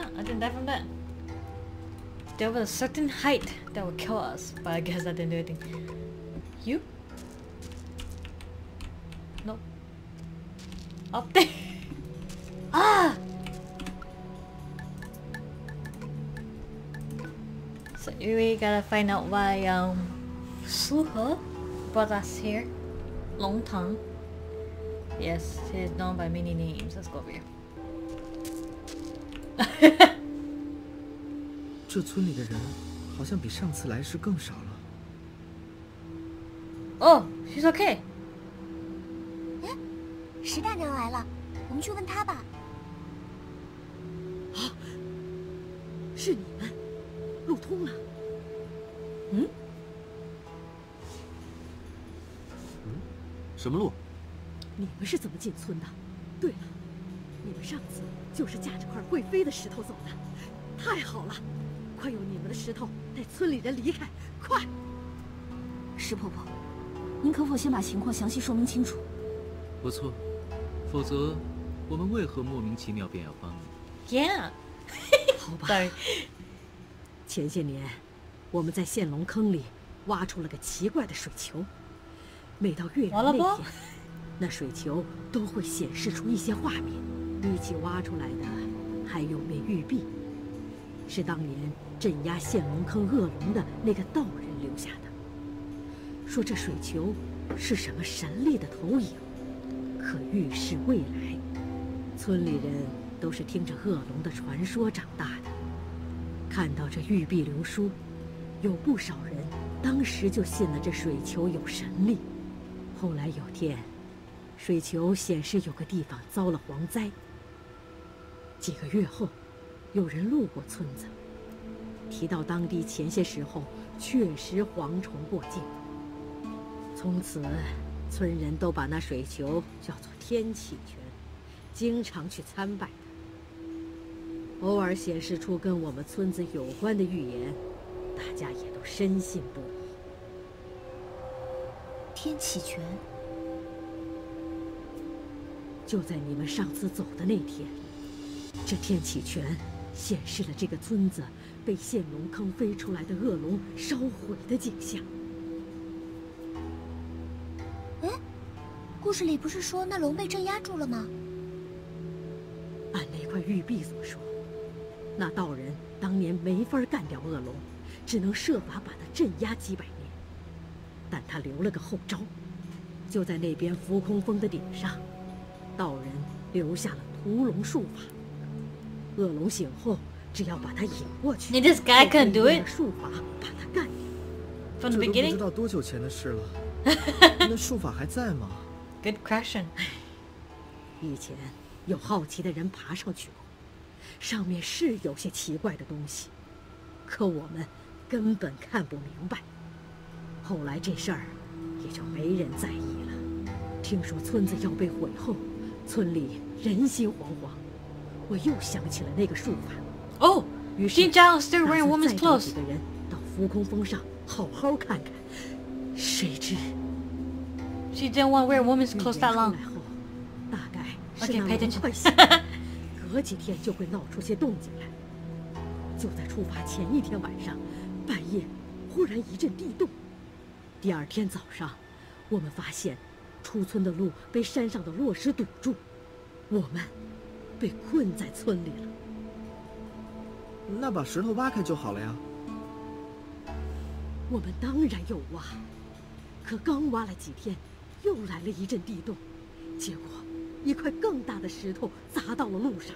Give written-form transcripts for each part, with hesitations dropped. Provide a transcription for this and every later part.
I didn't die from that. There was a certain height that would kill us, but I guess I didn't do anything. You? No. Up there. Ah! So we gotta find out why Suhe brought us here. Long Tang. Yes, he is known by many names. Let's go over here. 这村里的人好像比上次来时更少了。 Oh, she's okay. 哎，石大娘来了，我们去问她吧。 啊，是你们，路通了。 什么路？ 你们是怎么进村的？对了，你们上次就是驾着块会飞的石头走的，太好了！快用你们的石头带村里人离开，快！ 石婆婆，您可否先把情况详细说明清楚？ 不错，否则我们为何莫名其妙便要帮你 Yeah. 好吧。 Sorry. 前些年，我们在陷龙坑里挖出了个奇怪的水球，每到月圆那天，那水球都会显示出一些画面。一起挖出来的还有枚玉璧，是当年镇压陷龙坑恶龙的那个道人留下的。说这水球是什么神力的投影，可预示未来。村里人都是听着恶龙的传说长大的，看到这玉璧流书，有不少人当时就信了这水球有神力。后来有天，水球显示有个地方遭了蝗灾。几个月后，有人路过村子，提到当地前些时候确实蝗虫过境。从此，村人都把那水球叫做天启泉，经常去参拜它。偶尔显示出跟我们村子有关的预言，大家也都深信不疑。 天启泉， 就在你们上次走的那天，这天启泉显示了这个村子被陷龙坑飞出来的恶龙烧毁的景象。 哎，故事里不是说那龙被镇压住了吗？ 按那块玉璧所说，那道人当年没法干掉恶龙，只能设法把它镇压几百年。但他留了个后招，就在那边浮空峰的顶上，道人留下了屠龙术法。恶龙醒后，只要把它引过去， This guy couldn't do it 术法把它干掉。 from the 这都不 beginning. 知道多久前的事了。那术法还在吗？ Good question. 以前有好奇的人爬上去过，上面是有些奇怪的东西，可我们根本看不明白。后来这事儿也就没人在意了。听说村子要被毁后，村里人心惶惶。我又想起了那个术法。 Oh, 于是 Jinzhao still 打 wearing 算 woman's 再找几 clothes. 个人到浮空峰上好好看看。谁知 She didn't want to wear woman's 预 clothes 言 that 出 long. 来后，大概是 Okay, 那 pay 龙 attention. 快醒，隔几天就会闹出些动静来。就在出发前一天晚上，半夜忽然一阵地动。第二天早上，我们发现出村的路被山上的落石堵住，我们被困在村里了。 那把石头挖开就好了呀。 我们当然有挖，可刚挖了几天，又来了一阵地动，结果一块更大的石头砸到了路上。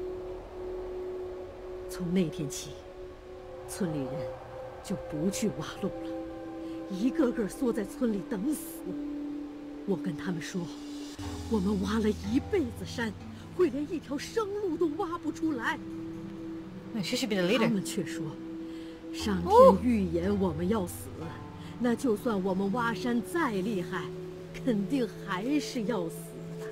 从那天起，村里人就不去挖路了，一个个缩在村里等死。我跟他们说，我们挖了一辈子山，会连一条生路都挖不出来。 She should be the 他 leader. 们却说，上天预言我们要死，那就算我们挖山再厉害，肯定还是要死的。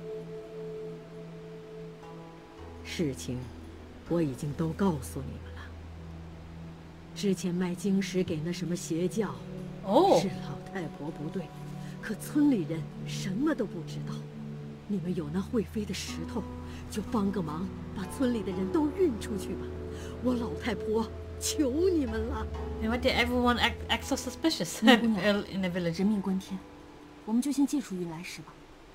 事情我已经都告诉你们了。之前卖晶石给那什么邪教， 哦是老太婆不对，可村里人什么都不知道。 你们有那会飞的石头，就帮个忙，把村里的人都运出去吧。我老太婆求你们了。 And why did everyone act so suspicious 姑娘 in the village? 人命关天，我们就先借出运来石吧。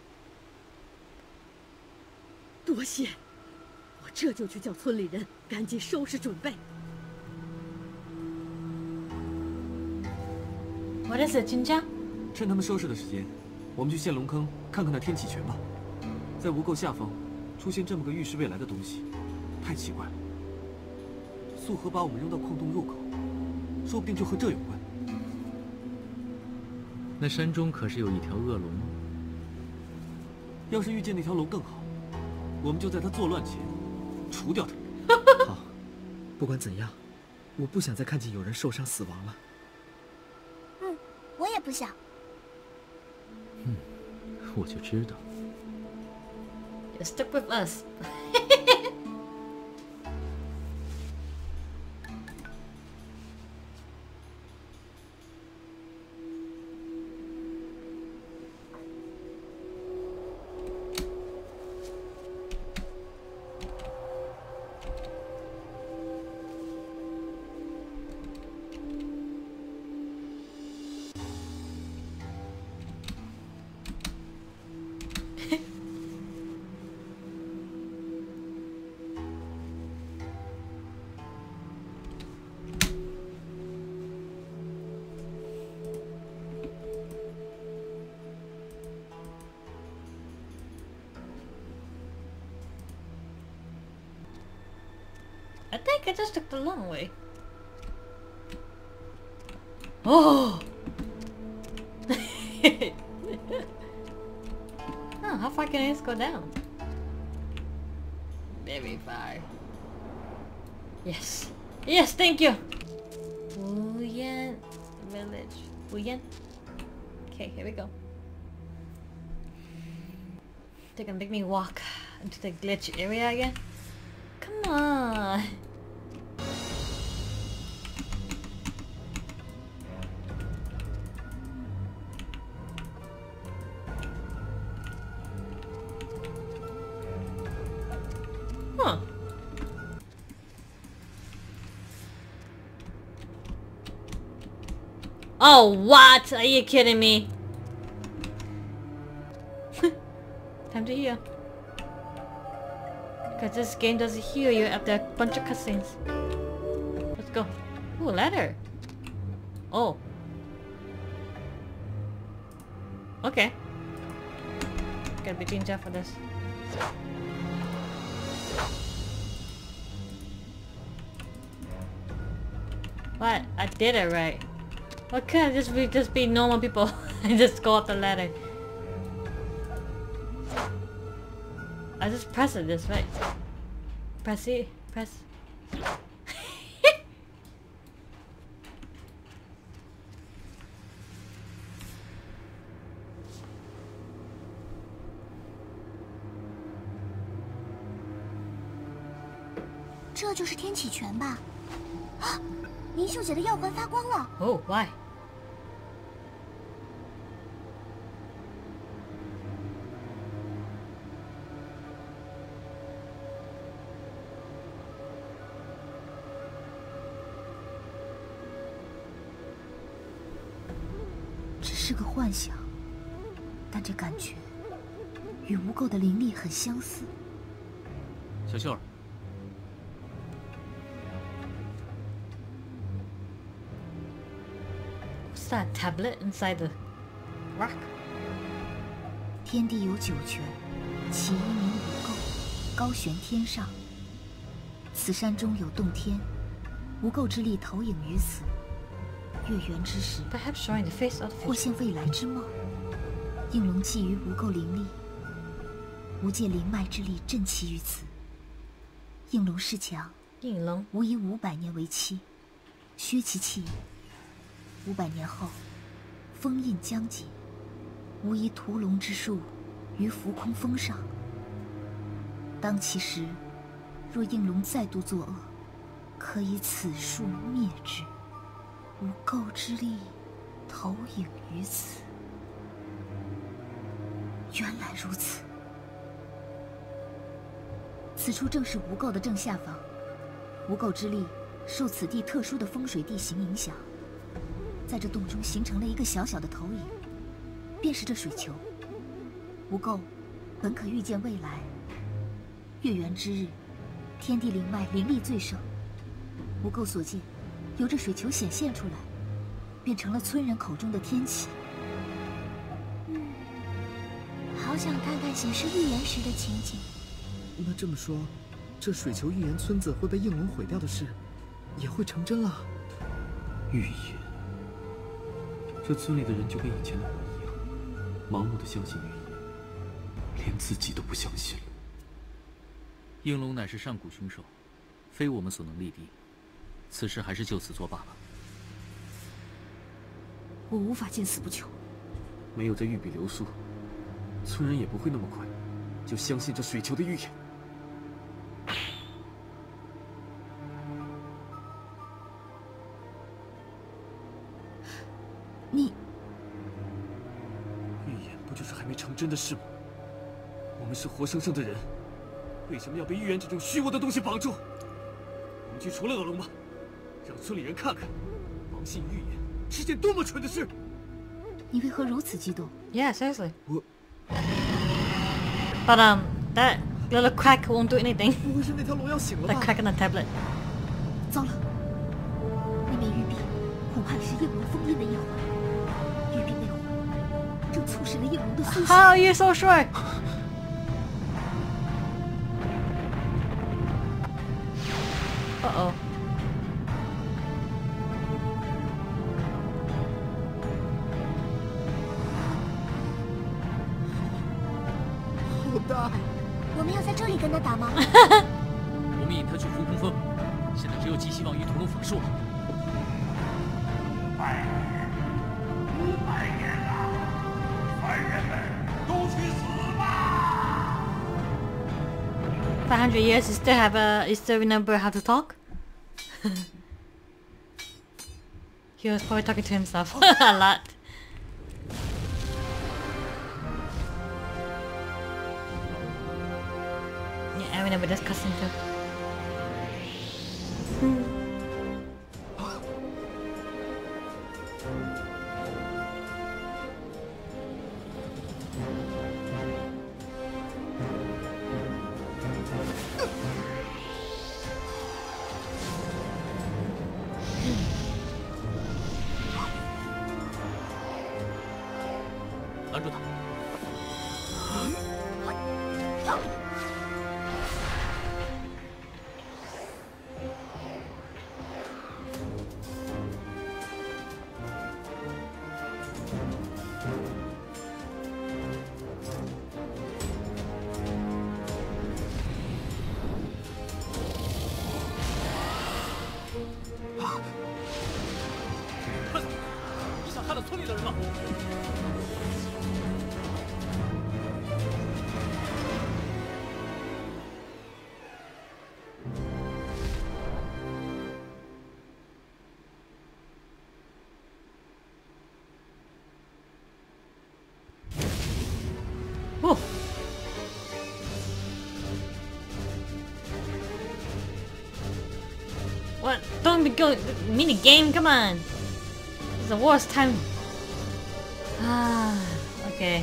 多谢，我这就去叫村里人赶紧收拾准备。 What is it, Jinzhao? 趁他们收拾的时间，我们去陷龙坑看看那天启泉吧。在无垢下方出现这么个预示未来的东西，太奇怪了。素河把我们扔到矿洞入口，说不定就和这有关。 那山中可是有一条恶龙， 要是遇见那条龙更好，我们就在它作乱前除掉它。好，不管怎样，我不想再看见有人受伤死亡了。 我也不想。 我就知道。 You're stuck with us. I think I just took the long way. Oh! Oh, how far can I just go down? Very far. Yes. Yes, thank you! Wuyan village. Wuyan? Okay, here we go. They're gonna make me walk into the glitch area again? Come on! Huh. Oh, what? Are you kidding me? Time to heal. Because this game doesn't heal you after a bunch of cutscenes. Let's go. Ooh, ladder. Oh. Okay. Gotta be Jinzhao for this. What? I did it right. Why can't I just be normal people and just go up the ladder? I just press it this way. Press it. Press. “这就是天启泉吧？”啊，林秀姐的药环发光了。 Oh, why? 只是个幻想，但这感觉与无垢的灵力很相似。 小秀儿， What's that tablet inside the rock? 天地有九泉，其一名无垢，高悬天上。此山中有洞天，无垢之力投影于此。月圆之时， Perhaps showing the face of the 或 future. 现未来之梦。应龙寄于无垢灵力，无界灵脉之力振其于此。应龙势强， 应龙， 吾以500年为期，削其气焰。500年后，封印将解，吾以屠龙之术于浮空峰上。当其时，若应龙再度作恶，可以此术灭之。无垢之力投影于此。原来如此。 此处正是无垢的正下方，无垢之力受此地特殊的风水地形影响，在这洞中形成了一个小小的投影，便是这水球。无垢本可预见未来，月圆之日，天地灵脉灵力最盛，无垢所见，由这水球显现出来，变成了村人口中的天启。 好想看看显示预言时的情景。 那这么说，这水球预言村子会被应龙毁掉的事，也会成真了。 预言，这村里的人就跟以前的我一样，盲目的相信预言，连自己都不相信了。 应龙乃是上古凶兽，非我们所能力敌，此事还是就此作罢吧。 我无法见死不救。 没有这玉笔流书，村人也不会那么快就相信这水球的预言。 你预言不就是还没成真的事吗？我们是活生生的人，为什么要被预言这种虚无的东西绑住？我们去除了恶龙吧，让村里人看看，盲信预言是件多么蠢的事。 你为何如此激动？ Yeah, seriously. 我 But that little crack won't do anything. 不会是那条龙要醒了 The 吧？ crack in the tablet. 糟了，那面玉璧恐怕是应龙封印的一环，玉璧内火正促使了应龙的苏醒。 How are you so sure? Uh-oh. 好大！ 我们要在这里跟他打吗？ 我们引他去浮空峰，现在只有寄希望于屠龙法术了。 500 years, you still remember how to talk? He was probably talking to himself a lot. Yeah, I remember this cussing too. "拦住他！快走！你想害了村里的人吗？ Oh. What? Don't be going mini game. Come on. It's the worst time. Ah. Okay.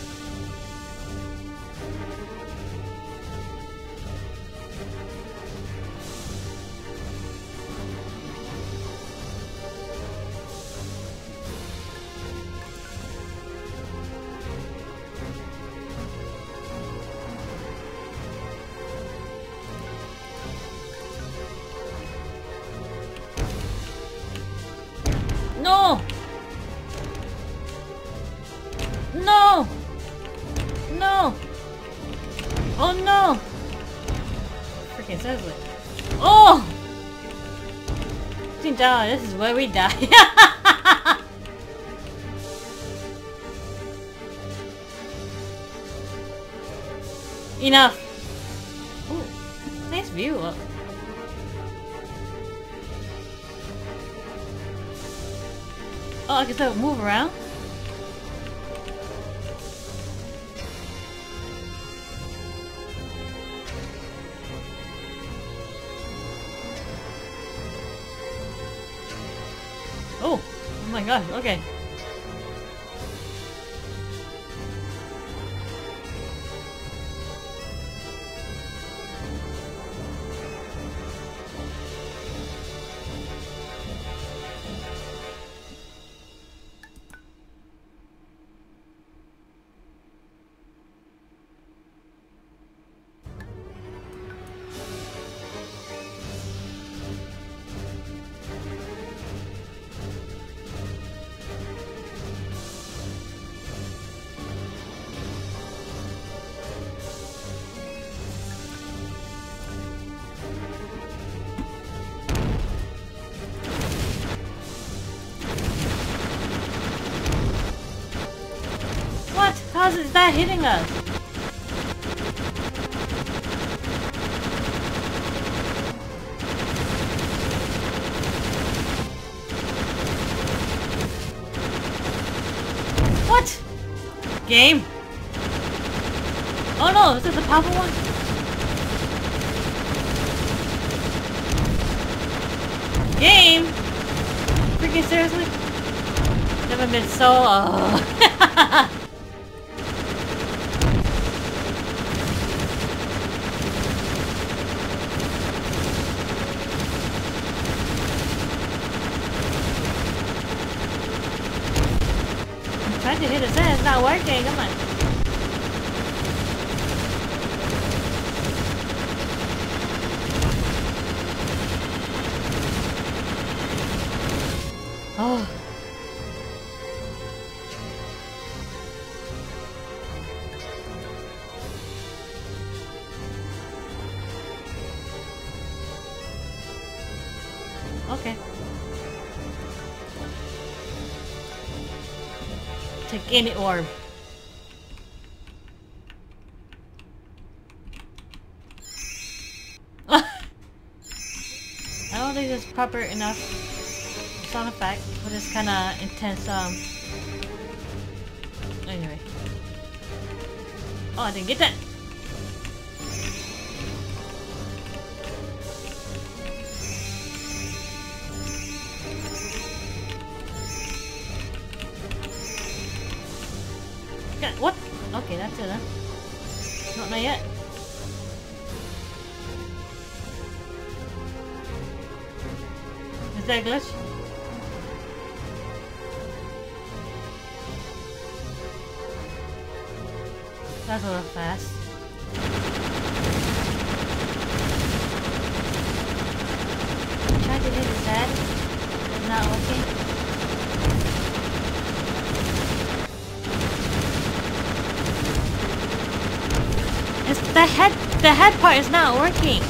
No! No! No! Oh no! Freaking seriously. Oh! Jinzhao, this is where we die. Enough. Ooh, nice view. Oh, I can still move around? my gosh, okay. How is that hitting us? What? Game? Oh no, is this a powerful one? Game? Freaking seriously? Never been so trying to hit his head, it's not working, come on. Oh. Okay. Take any orb. I don't think it's proper enough sound effect for this kind of intense anyway. Oh, I didn't get that. What? Okay, that's it then. Not yet. Is that a glitch? That's a little fast. Trying to hit his head. It's not working. The head part is not working.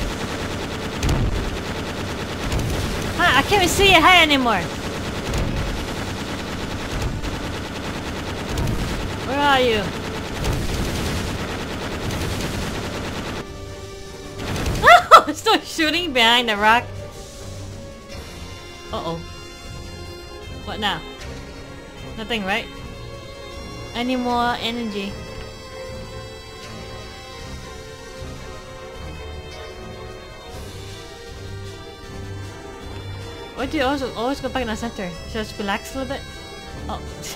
Huh, I can't even see your head anymore. Where are you? Oh, I'm still shooting behind the rock. Uh-oh. What now? Nothing, right? Any more energy? Why do you always go back in the center? Should I just relax a little bit? Oh.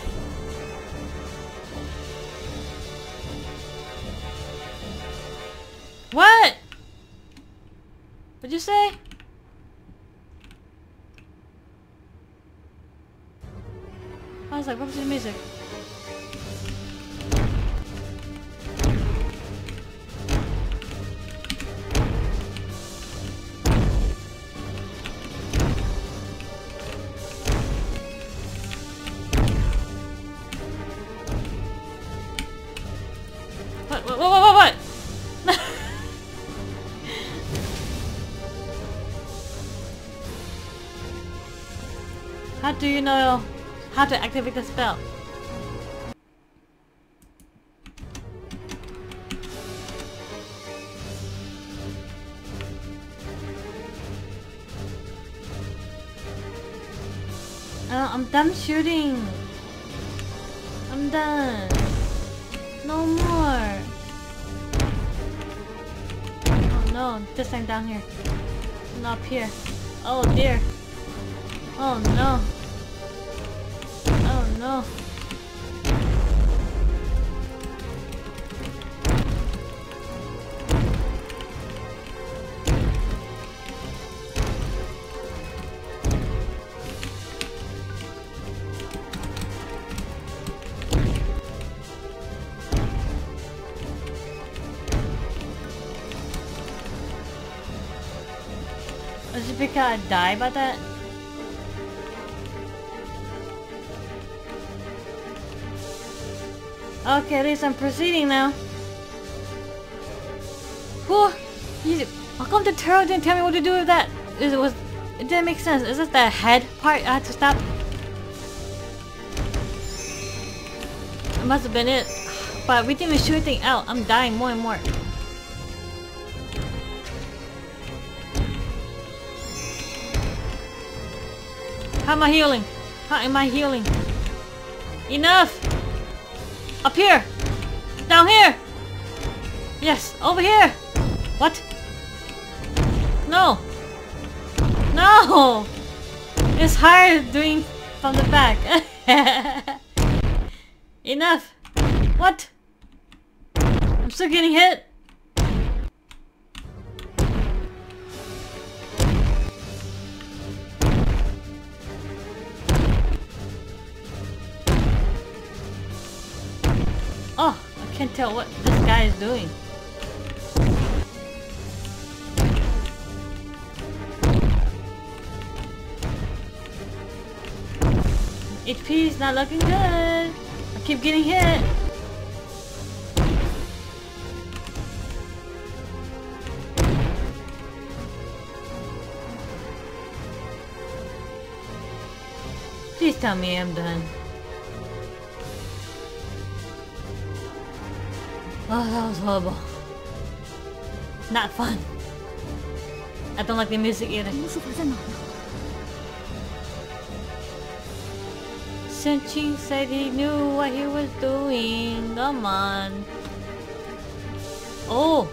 What? What'd you say? I was like, what was the music? What? How do you know how to activate the spell? I'm done shooting. I'm done. No more. Oh no, this thing down here. Not up here. Oh dear. Oh no. no. Is it because I die by that? Okay, at least I'm proceeding now. Whew! How come the turtle didn't tell me what to do with that? It didn't make sense. Is it the head part I had to stop? It must have been it. But we didn't even shoot anything out. I'm dying more and more. How am I healing? How am I healing? Enough! Up here! Down here! Yes, over here! What? No! No! It's hard doing from the back. Enough! What? I'm still getting hit! Oh, I can't tell what this guy is doing. HP is not looking good. I keep getting hit. Please tell me I'm done. Oh, that was horrible. Not fun. I don't like the music either. Senchi said he knew what he was doing. Come on. Oh!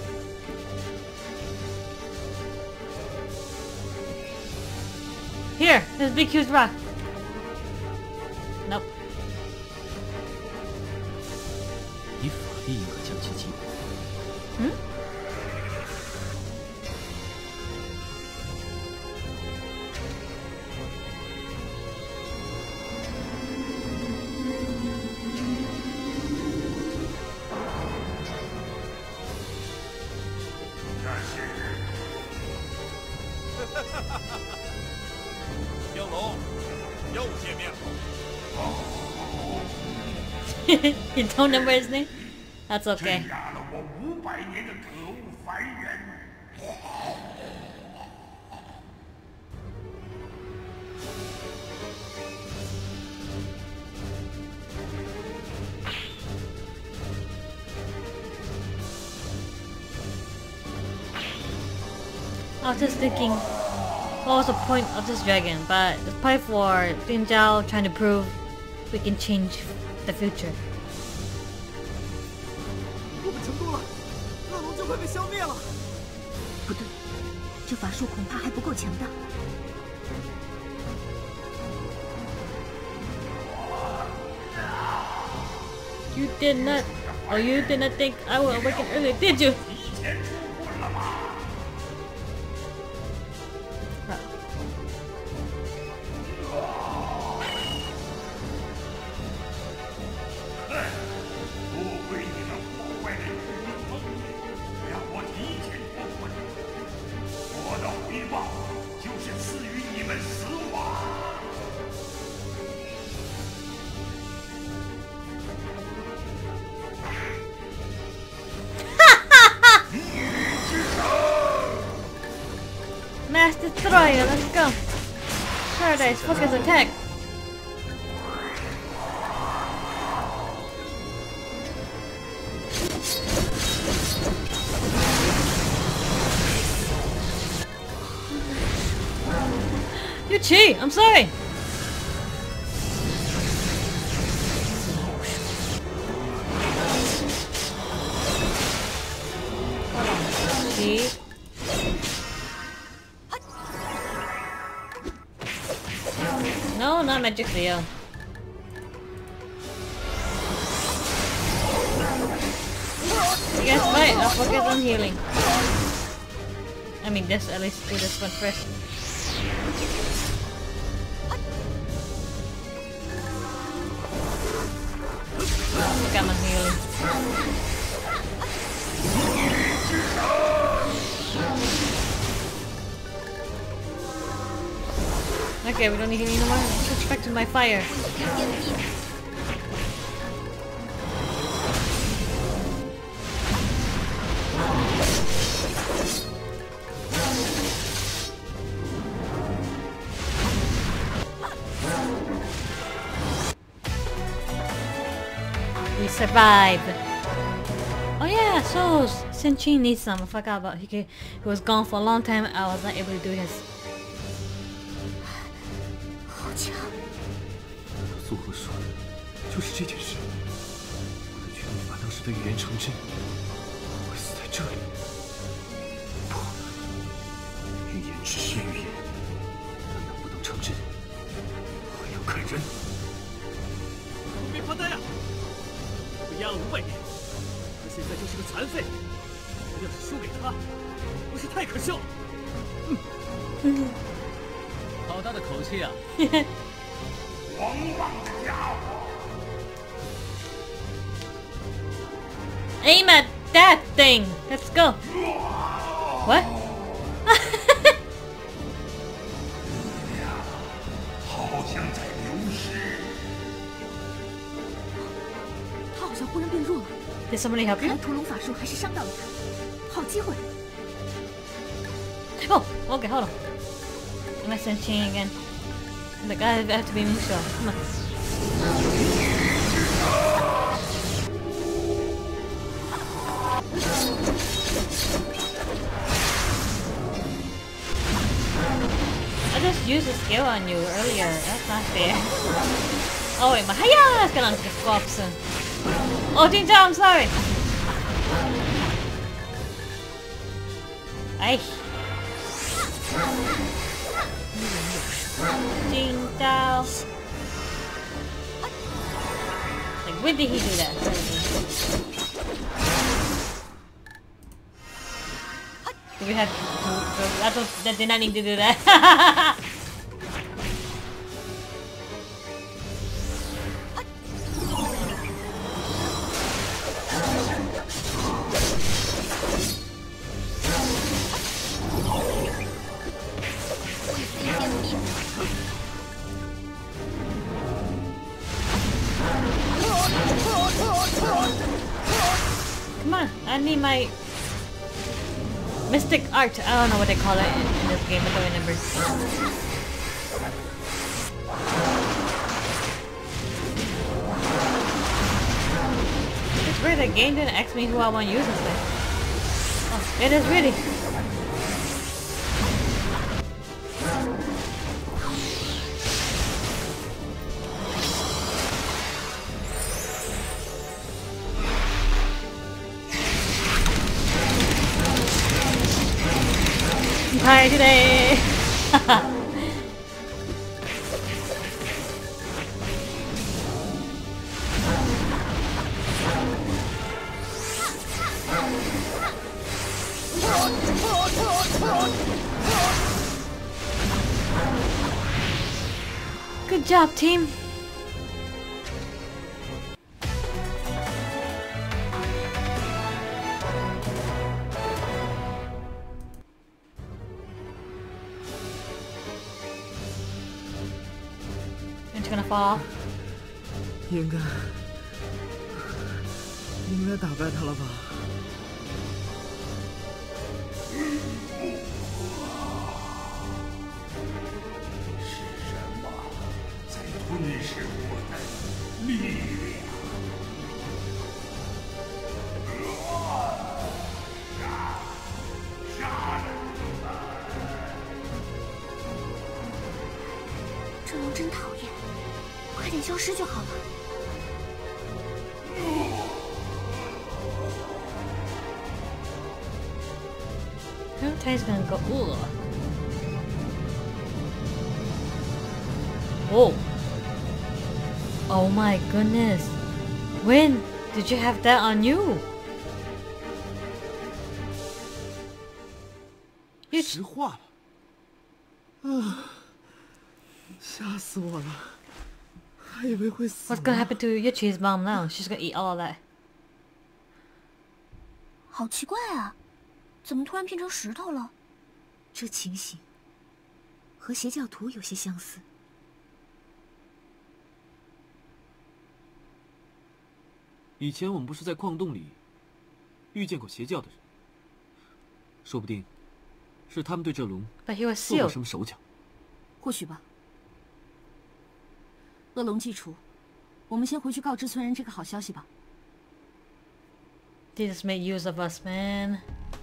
Here! This big huge rock. Nope. 以法力应可将其击毁。 Hmm? You don't remember his name? That's okay. I was just thinking, what was the point of this dragon? But it's probably for Jinzhao trying to prove we can change the future. 我们成功了，恶龙就会被消灭了。 不对，这法术恐怕还不够强大。 You did not, or you did not think I would awaken earlier, did you? Mass Destroyer, let's go. Paradise, focus attack. You cheat, I'm sorry. Cheat. No, not Magic Leo. Okay, I'll focus on healing. I mean, this, at least do this one first. Come on, healing. Okay, we don't need healing anymore. Switch back to my fire. We survived. Oh yeah, so Senchi needs some. I forgot about he was gone for a long time. I was not able to do his. 好强！ 苏和说的就是这件事。我的决定把当时的预言成真，我会死在这里。不，预言只是预言，它能不能成真，还要看人。你别发呆呀！我压了500年，他现在就是个残废。要是输给他，不是太可笑了。 好大的口气啊！ 狂妄的家伙！ Aim at that thing. Let's go. What? 好像在流失。 他好像忽然变弱了。 Did somebody help 看 you? 来屠龙法术还是伤到了他。好机会！ Oh, okay, hold on. Am I sentient again? Like I have to be sure. Come on. I just used a skill on you earlier. That's not fair. Oh wait, but hiya! It's gonna just go up soon. Oh, Jinzhao, I'm sorry. Ay. Jinzhao. Like, when did he do that? Do we have to, that did not need to do that. Come on, I need my mystic art. I don't know what they call it in this game. I don't remember. It's weird. The game didn't ask me who I want to use this with. Oh, it is really. I'm tired today. Good job, team. It's gonna fall off. 应该打败他了吧？ 是什么在吞噬我的力量？杀了他们！ 这龙真讨厌，快点消失就好了。 Tai's gonna go. Ooh. Whoa. Oh my goodness. When did you have that on you? 石化了。吓死我了，还以为会死。 What's gonna happen to Yuchi's mom now? She's gonna eat all of that. 好奇怪啊，怎么突然变成石头了？这情形和邪教徒有些相似。 以前我们不是在矿洞里遇见过邪教的人，说不定是他们对这龙 But he was 做过 sealed. 什么手脚。 或许吧。恶龙祭除，我们先回去告知村人这个好消息吧。 They just made use of us, man.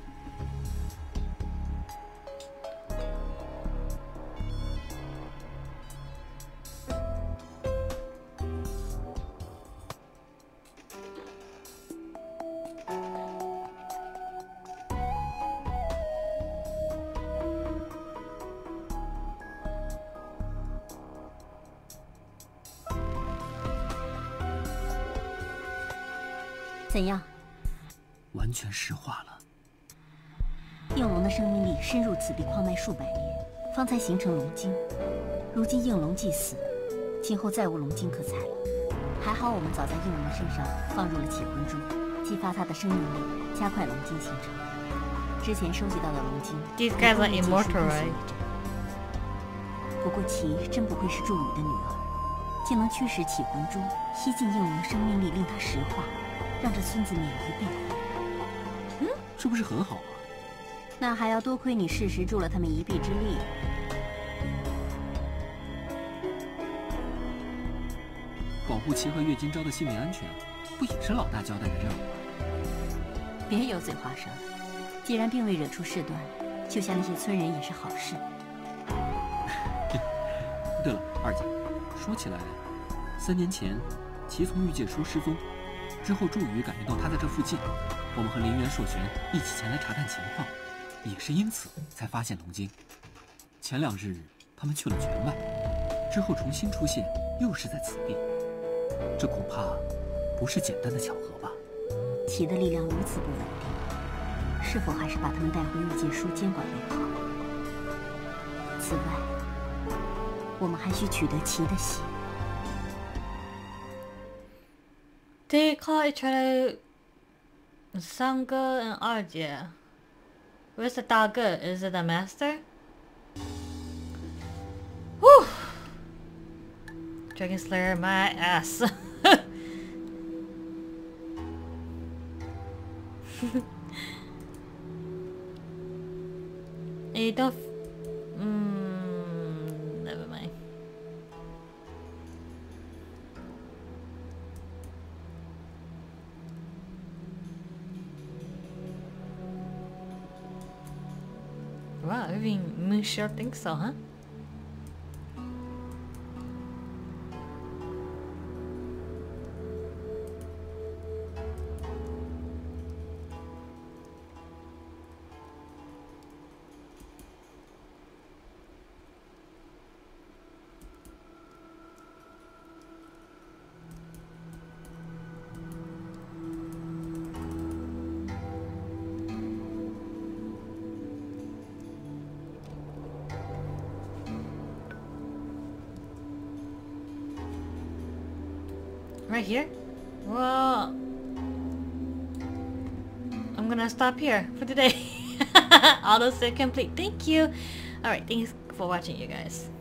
怎样？ 完全石化了。 应龙的生命力深入此地矿脉数百年，方才形成龙晶。如今应龙既死，今后再无龙晶可采了。还好我们早在应龙的身上放入了起魂珠，激发他的生命力，加快龙晶形成。之前收集到的龙晶 These guys are immortal, right? 不过其真不愧是祝宇的女儿，竟能驱使起魂珠吸进应龙生命力，令他石化，让这村子免于被毁。 这不是很好吗？ 那还要多亏你适时助了他们一臂之力。 保护其和岳金钊的性命安全，不也是老大交代的任务吗？ 别油嘴滑舌，既然并未惹出事端，救下那些村人也是好事。 对了，二姐，说起来，3年前，齐从玉界书失踪，之后祝宇感应到他在这附近，我们和林元、硕玄一起前来查探情况，也是因此才发现龙晶。前2日他们去了泉外，之后重新出现，又是在此地，这恐怕不是简单的巧合吧？ 齐的力量如此不稳定，是否还是把他们带回玉界书监管为好？此外，我们还需取得齐的血。 They call each other Sangha and Arjia. Where's the Daga? Is it the master? Whew! Dragon Slayer, my ass. You don't. Never mind. Wow, even Moonsure thinks so, huh? Right here? Well, I'm gonna stop here for today. Auto save complete. Thank you. Alright, thanks for watching, you guys.